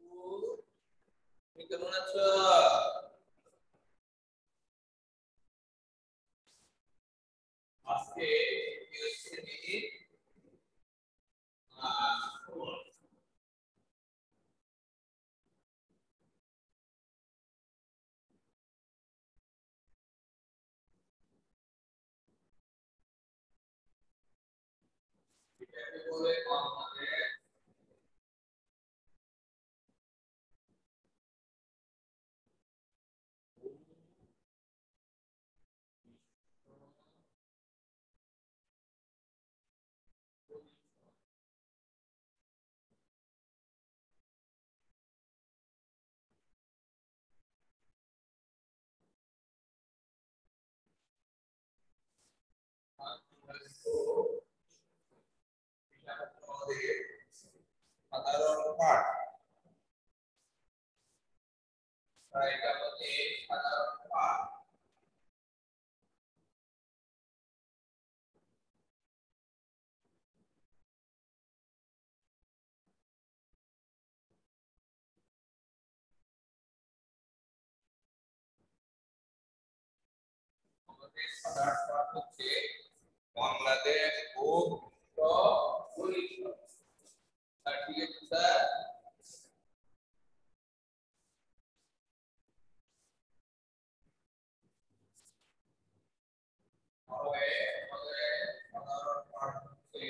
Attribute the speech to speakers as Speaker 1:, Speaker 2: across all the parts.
Speaker 1: তুমি কেমন আছো? আজকে বলে সাধারণ পাঠ, এটা হচ্ছে সাধারণ পাঠ। আমাদের সাধারণ পাঠ হচ্ছে বাংলাদেশ ও পরিষদ। ঠিক আছে স্যার? তাহলে আমাদের সাধারণ পাঠ হচ্ছে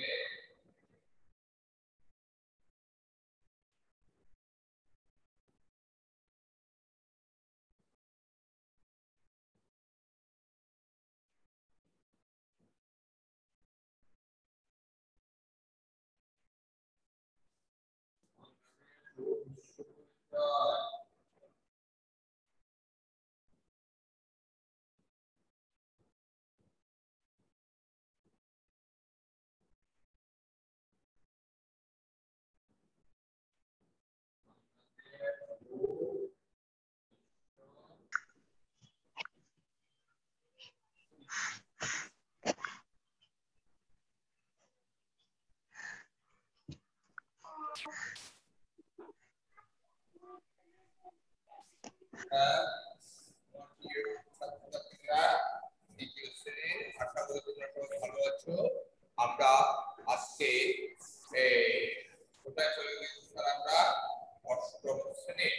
Speaker 1: দ্বিতীয় শ্রেণীর। আশা করি তোমরা সবাই ভালো আছো। আমরা আজকে কোথায় চলে গেছি স্যার? আমরা অষ্টম শ্রেণী,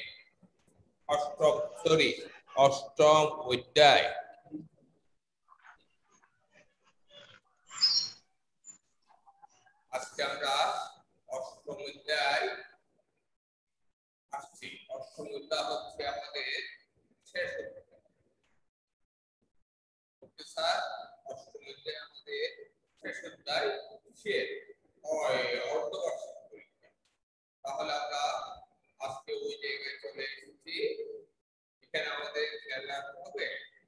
Speaker 1: অষ্টম অধ্যায়। আজকে আমরা অষ্টম অধ্যায় আসছি। অষ্টম অধ্যায় হচ্ছে আমাদের শেষ অধ্যায়। ওকে স্যার, অষ্টম অধ্যায় আমাদের শেষ অধ্যায় শেষ অর্ধবার্ষিক পরীক্ষা। তাহলে আমরা আজকে ওই জায়গায় চলে এসেছি। এখানে আমাদের খেয়াল রাখতে হবে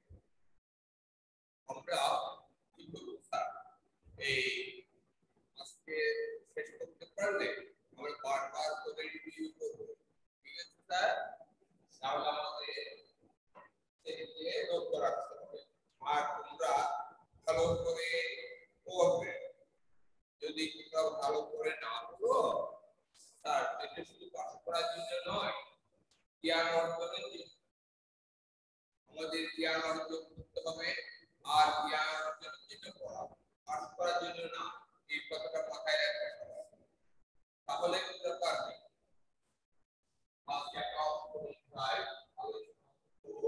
Speaker 1: আমরা কি করবো স্যার, এই আজকে শেষ করতে পারলে আমরা বারবার করে রিভিউ করবো। ঠিক আছে স্যার? তাহলে আমাদের সেদিকে লক্ষ্য রাখতে হবে। আর তোমরা ভালো করে পড়বে। যদি তোমরা ভালো করে না পড়ো স্যার, এটা শুধু পাস করার জন্য নয়, জ্ঞান অর্জনের জন্য। আমাদের জ্ঞান অর্জন করতে হবে, আর জ্ঞান অর্জনের জন্য পড়া, পাস করার জন্য না। এই কথাটা মাথায় রাখতে হবে, তাহলে তোমরা পারবে। আজকে একটা অধ্যায় আলোচনা করব।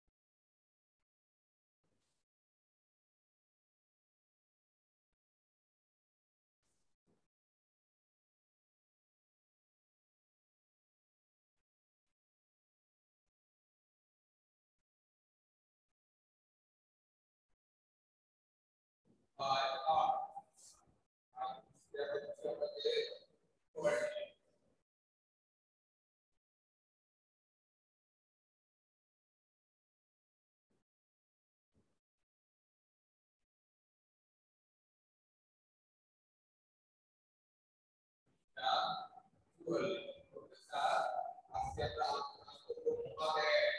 Speaker 1: আজকে আমরা আলোচনা করব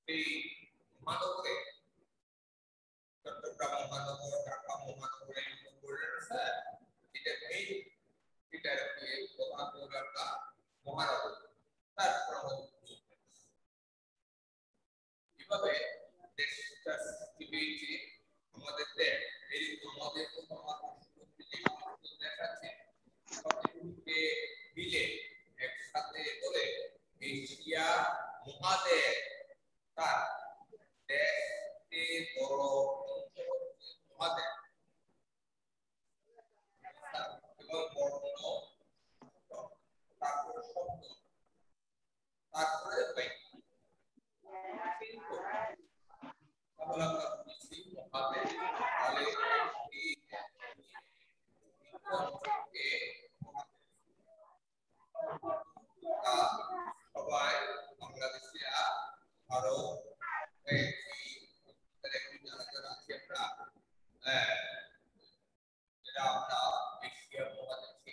Speaker 1: এই মহানগরে চট্টগ্রাম মহানগর, ঢাকা মহানগরে বললেন স্যার এটা মেইন, এটা প্রধান একটা মহানগর। তারপর এভাবে দেশটা সৃষ্টি হয়েছে আমাদের দেশ। এই আমাদের দেশ আছে সবগুলোকে মিলে একসাথে করে এশিয়া মহাদেশ তার দেশকে বড় মহাদেশ এবং বর্ণ তারপরে শব্দ তারপরে তাহলে আমরা বুঝছি মহাদেশ তাহলে সবাই বাংলাদেশিরা আরো আমরা এশিয়া মহাদেশে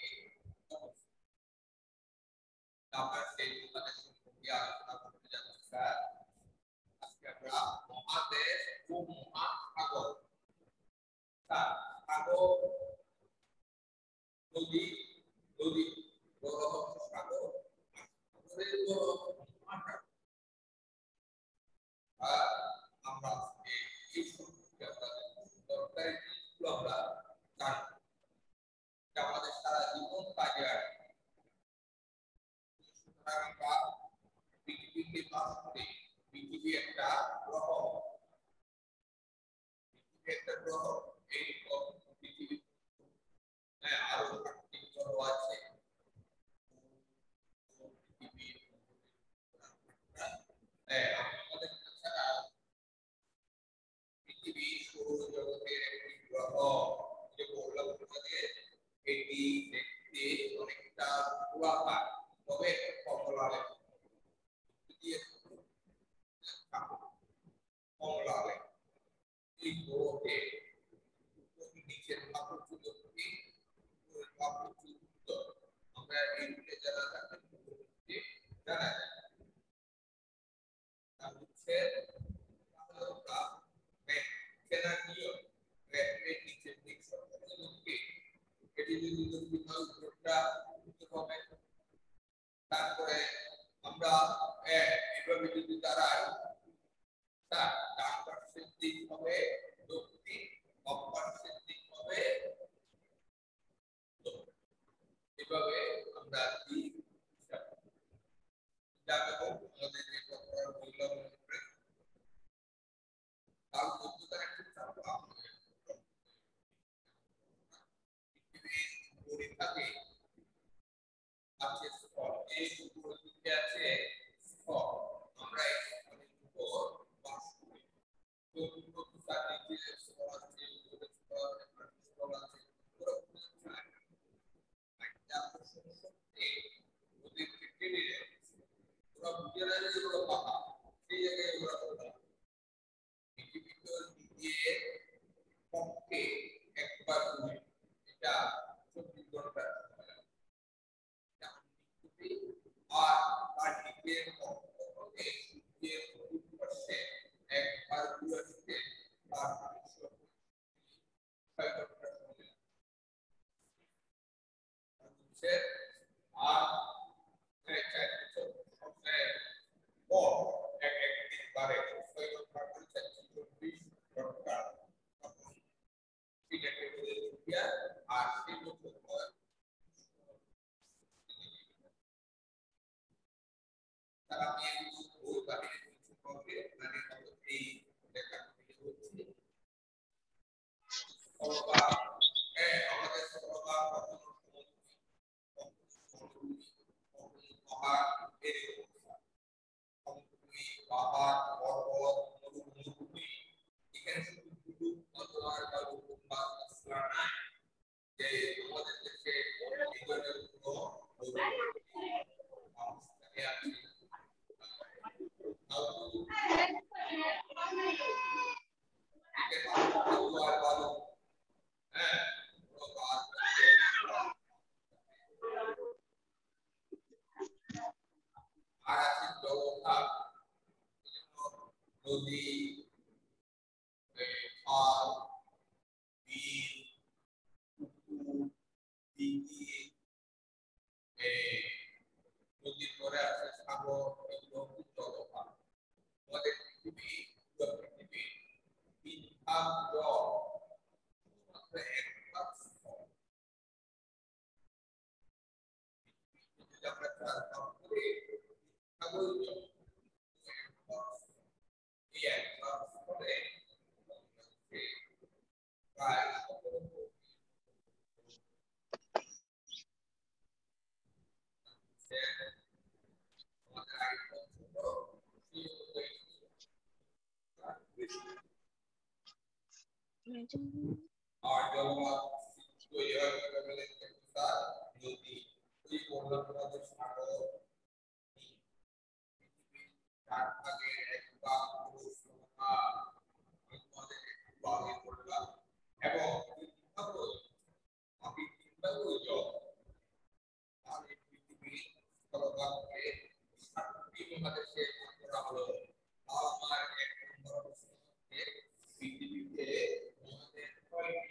Speaker 1: আমরা সেই মহাদেশ সম্পর্কে আলোচনা করতে যাচ্ছি স্যার। আজকে আমরা মহাদেশ ও মহাসাগর সাগর নদী নদী বড় সাগর সাগরের বড় মহাসাগর আমরা এই সম্পর্কে দরকারি জিনিসগুলো আমরা জানবো আমাদের সারা জীবন কাজে আসবে। আমরা পৃথিবীতে বাস করি, পৃথিবী একটা গ্রহ, পৃথিবী একটা গ্রহ। এই পৃথিবী আরো 8টি গ্রহ আছে। আমাদের ছাড়া পৃথিবী সৌরজগতের একটি গ্রহ, যে বললাম তোমাদের এটি দেখতে অনেকটা গোলাকার, তবে কমলালে কমলালে এই গ্রহকে নিচের ভাবচুলো থেকে আমরা এইগুলো যারা জানা যায় হচ্ছে তারপরে আমরা এভাবে যদি দাঁড়াই তার ডান পার্শ্বের দিক হবে দক্ষিণ, বাম পার্শ্বের দিক হবে এভাবে আমরা দিক জানবো। আমাদের যে পড়ার বললাম তার যোগ্যতা একটু চাপা পরীক্ষাতে আছে স্তর, এই উপর দিকে আছে স্তর, আমরা এই স্তরের উপর বাস করি। তো প্রতিটা নিচে স্তর আছে, উপরে স্তর আছে, স্তর আছে, পুরো ওদের কেটে নিলে ওরা বুঝে নেয় যে ওরা পাকা, সেই জায়গায় ওরা পৃথিবীতে দিয়ে পক্ষে একবার ঘুরে, এটা 24 ঘন্টা আর তার দিকের পক্ষে সূর্যের পরিপার্শ্বে একবার ঘুরে আসতে তার 6 ঘন্টা সময় লাগছে। আর একদিন বারে 6 ঘন্টা করে 24 ঘন্টা আর সেই বছর তারা ওই বাহিরে করবে মানে এই লেখা হচ্ছে আমাদের সরকার পাহাড় পর্বত নদী, খাল, বিল, পুকুর, দিঘি, নদীর পরে আছে সাগর, এগুলো জলভাগ। আমাদের পৃথিবী তিন ভাগ জল, শুধুমাত্র এক ভাগ স্থল। যদি আমরা চার ভাগ করি, সাগর জল এক ভাগ স্থল। এই এক ভাগ স্থলে প্রায় আমাদের আয়তন ছোট, আর জলভাগ তৈরি হয় কিভাবে? নদী, ওই বললাম তোমাদের সাগর, পৃথিবীর চার ভাগের এক ভাগ পুরুষ ভাগ, তোমাদের এক ভাগে বললাম, এবং বাকি তিন ভাগ ওই জল। তাহলে পৃথিবীর স্থলভাগকে 7টি মহাদেশে ভাগ করা হলো। আমার এক নম্বর প্রশ্ন হচ্ছে, পৃথিবীতে মহাদেশ কয়টি?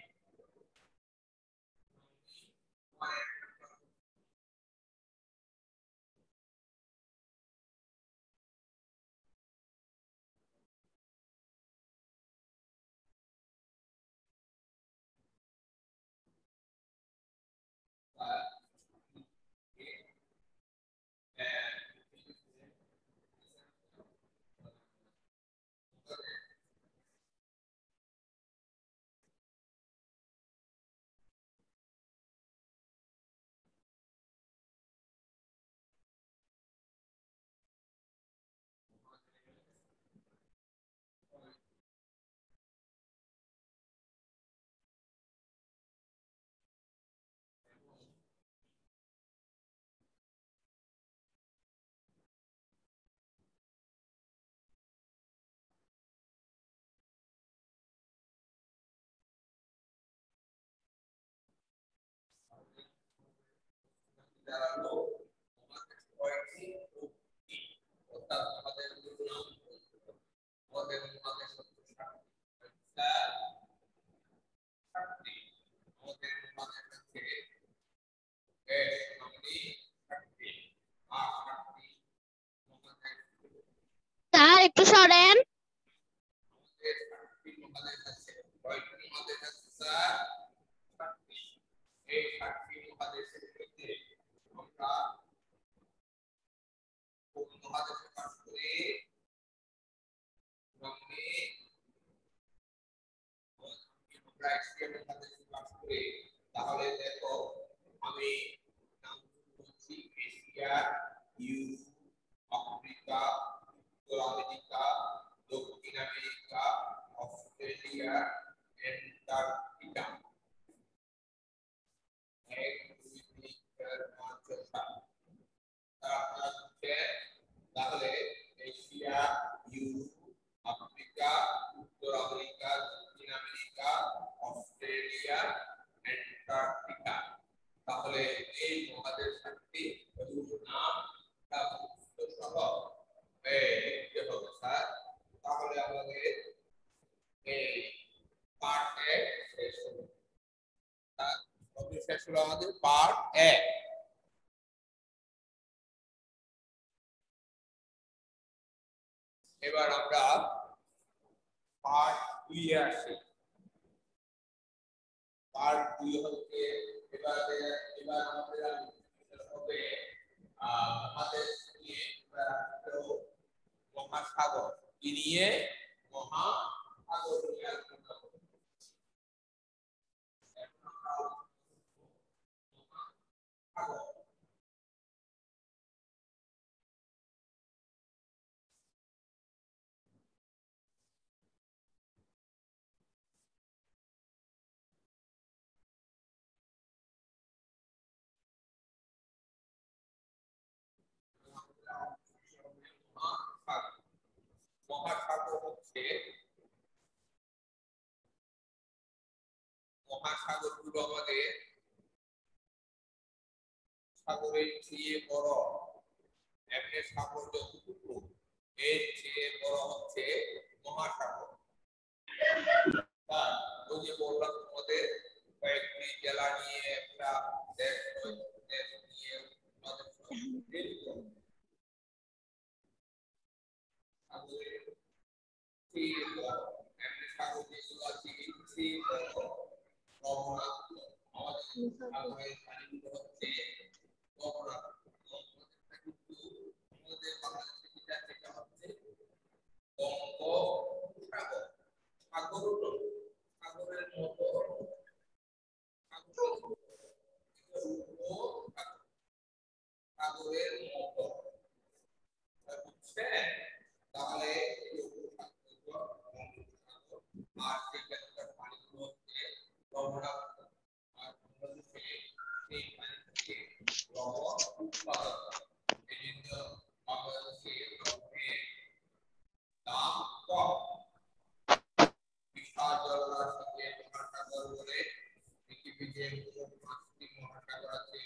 Speaker 1: দাঁড়ালো মহাদেশ কয়টি ও কি? অর্থাৎ আমাদের নাম আমাদের মহাদেশ হচ্ছে 7টি। আমাদের মহাদেশ হচ্ছে আমাদের 7টি, আর 7টি মহাদেশ
Speaker 2: স্যার একটু সরেন।
Speaker 1: আমাদের 7টি মহাদেশ আছে। কয়টি মহাদেশ আছে স্যার? 7টি। এই 7টি মহাদেশের মধ্যে আমরা কোন মহাদেশে বাস করি? আমরা এশিয়া মহাদেশে বাস করি। তাহলে দেখো আমি নাম বলছি, এশিয়া, ইউরোপ, আফ্রিকা, উত্তর আমেরিকা, দক্ষিণ আমেরিকা, অস্ট্রেলিয়া, অ্যান্টার্কটিকা। 1 2 3 4 5 6 7। তাহলে এশিয়া, ইউরোপ, আফ্রিকা, উত্তর আমেরিকা, দক্ষিণ আমেরিকা, অস্ট্রেলিয়া, অ্যান্টার্কটিকা। তাহলে এই মহাদেশ 7টি নাম সহ লিখতে হবে স্যার। তাহলে আমাদের এই পার্ট 1 শেষ হলো। শেষ হলো আমাদের পার্ট 1। এবার আমরা পার্ট 2 এ আসি। পার্ট 2 হচ্ছে এবার আমাদের হবে মহাদেশ নিয়ে, মহাসাগর কি নিয়ে? মহাসাগর নিয়ে আলোচনা করব। মহাসাগর হচ্ছে মহাসাগরগুলো আমাদের সাগরের চেয়ে বড়। এমনি সাগর যতটুকু, এর চেয়ে বড় হচ্ছে এমনি সাগর যেগুলো আছে লবণাক্ত আমাদের সাগরের পানিগুলো হচ্ছে লবণাক্ত কিন্তু আমাদের বাংলাদেশে যেটা হচ্ছে বঙ্গোপসাগর সাগরের মতো সাগরের মতো বুঝছেন তাহলে আর সেখানকার পানিগুলো হচ্ছে লবণাক্ত আর বাংলাদেশে সেই পানি থেকে লবণ উৎপাদন এই জন্য বাংলাদেশে লবণের দাম কম বিশাল জলরাশিকে মহাসাগর বলে পৃথিবীতে মোট 5টি মহাসাগর আছে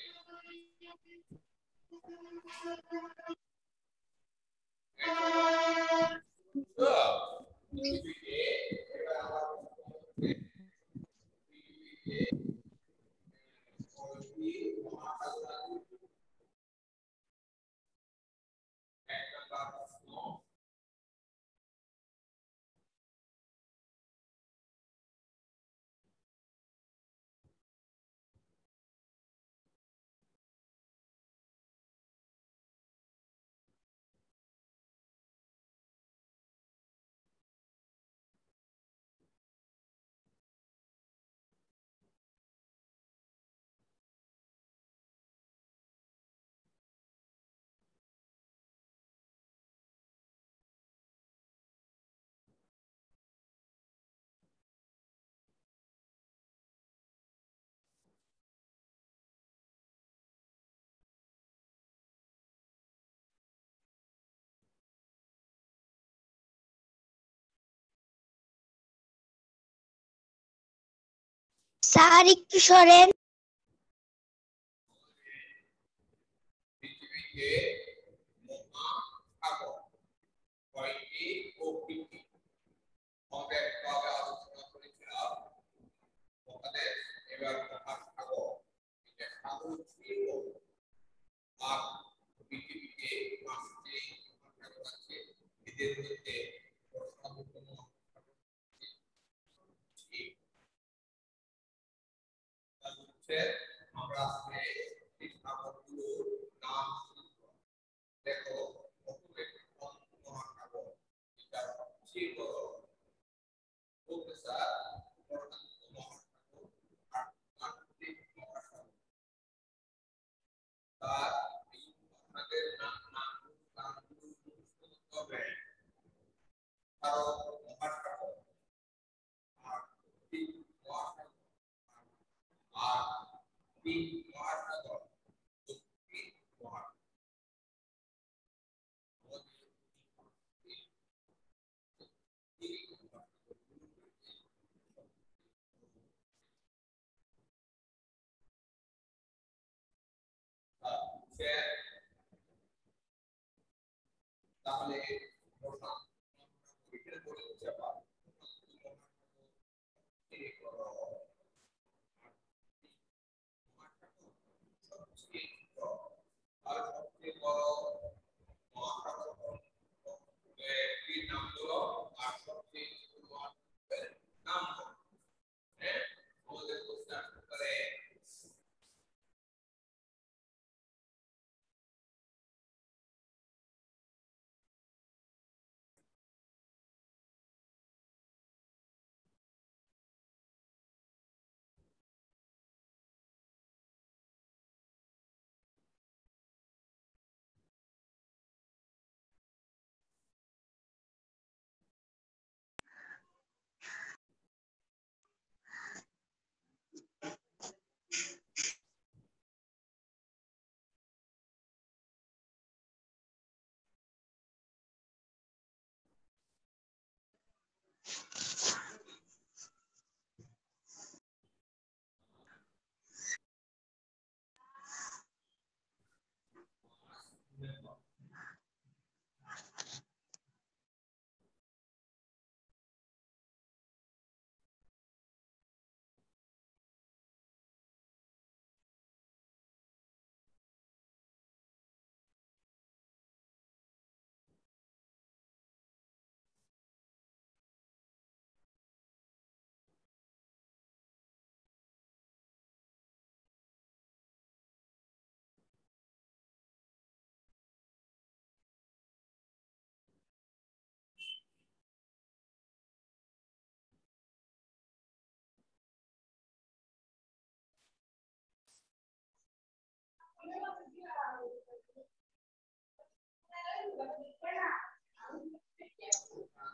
Speaker 1: পৃথিবীতে এবার আমার পৃথিবীতে কয়টি মহাসাগর আছে এক নম্বর প্রশ্ন
Speaker 2: স্যার একটু সরেন।
Speaker 1: পৃথিবীতে মহাসাগর কয়টি প্রকৃতি আমরা একভাবে আলোচনা করেছিলাম মহাদেশ এবার মহাসাগর এটা সাগর ছিল আর পৃথিবীতে 5টি মহাসাগর আছে এদের মধ্যে প্রধানতম হচ্ছে আমরা আজকে এই সাগরগুলোর নাম দেখো প্রথমে মহাসাগর এটা সবচেয়ে বড় প্রফেসর মহাসাগর আটলান্টিক মহাসাগর তার এই মহাসাগরের নামগুলো মুখস্থ করতে হবে ভারত মহাসাগর আর্কটিক মহাসাগর আর্কটিক মহাসাগর দক্ষিণ মহাসাগর তাহলে এখানে বলে দিচ্ছে আবার সবচেয়ে বড় মহাসাগর এর নাম হলো আর সবচেয়ে ছোট মহাসাগরের নাম হলো হ্যাঁ আমাদের কোশ্চেন আসতে পারে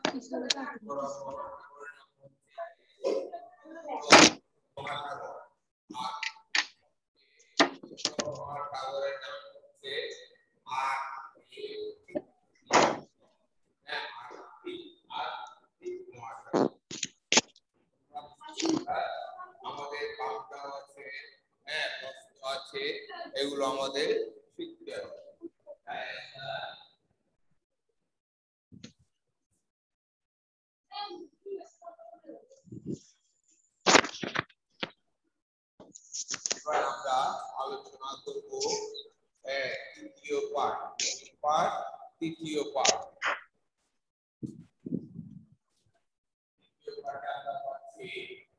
Speaker 1: আমাদের বামটা আছে, হ্যাঁ প্রশ্ন আছে, এগুলো আমাদের শিখতে হবে। এবার আমরা আলোচনা করব তৃতীয় পার্ট। তৃতীয় পার্ট আমরা পাচ্ছি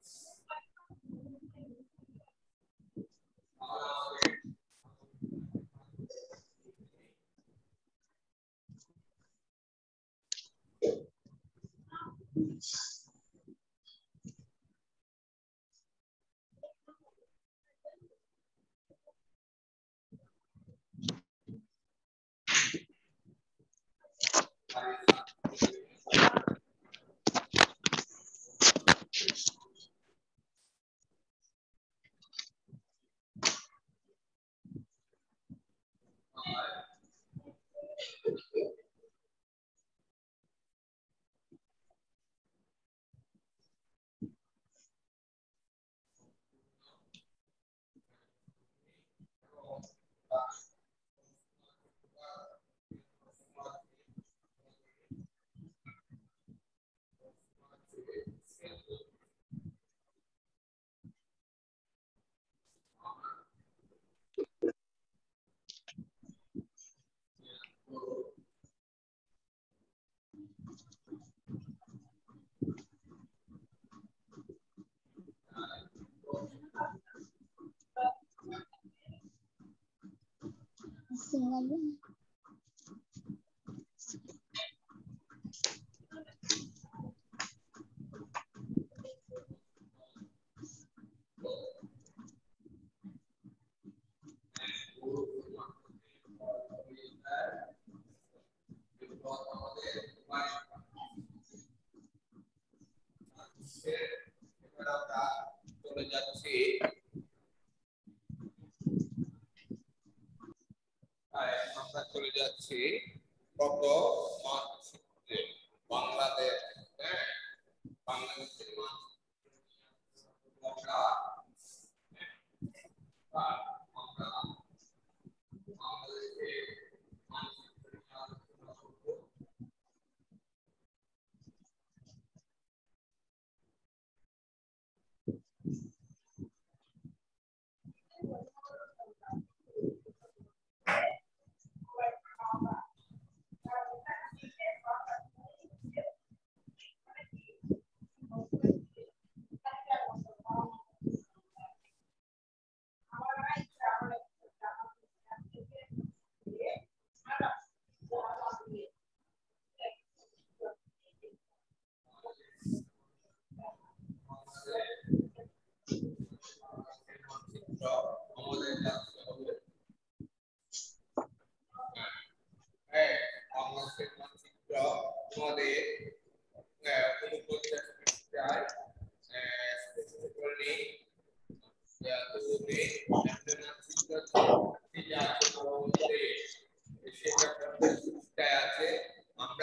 Speaker 1: চলে যাচ্ছি আমরা চলে যাচ্ছি কত মানচিত্রে বাংলাদেশ, হ্যাঁ বাংলাদেশের মানচিত্র আমরা বাংলাদেশের মানচিত্র আলোচনা করব। আমাদের জানতে হবে বাংলাদেশের মানচিত্র আমাদের 49 পৃষ্ঠায় স্পেসিফিক করে নেই। আমরা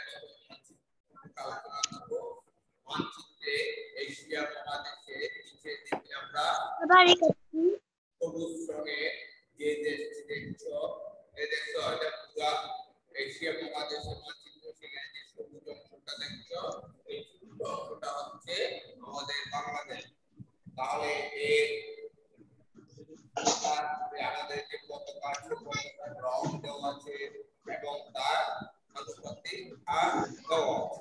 Speaker 1: মানচিত্রে এশিয়া মহাদেশে নিচের দিকে আমরা সবুজ রঙের যে দেশটি দেখছো এই দেখছো এটা পুরো এশিয়া মহাদেশের মানচিত্র। সেখানে যে সবুজ অংশটা দেখছো এই সবুজ অংশটা হচ্ছে আমাদের বাংলাদেশ। তাহলে এর আমাদের যে পতাকা আছে পতাকার রং দেওয়া আছে এবং তার আনুপাতিক আর দেওয়া আছে।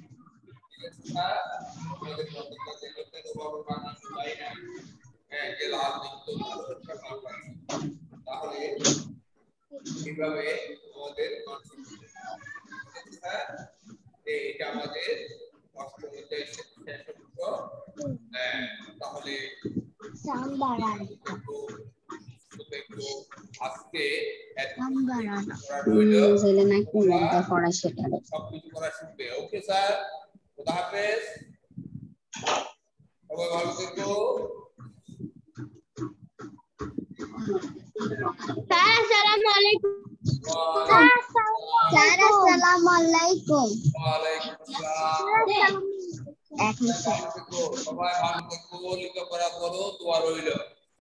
Speaker 1: আমাদের পতাকাতে কেন বড় বানানো যায় না, যে লাল দিক তাহলে কিভাবে আমাদের এটা আমাদের অষ্টমীতে শেষ হতো। তাহলে আজকে সবকিছু করা শিখবে। ওকে স্যার, খোদা হাফেজ, সবাই ভালো থেকো।
Speaker 2: স্যার আসসালামু আলাইকুম।
Speaker 1: স্যার
Speaker 2: আসসালামু আলাইকুম।
Speaker 1: ওয়ালাইকুম আসসালাম। সবাই ভালো থেকো, লেখাপড়া করো, দোয়া রইল।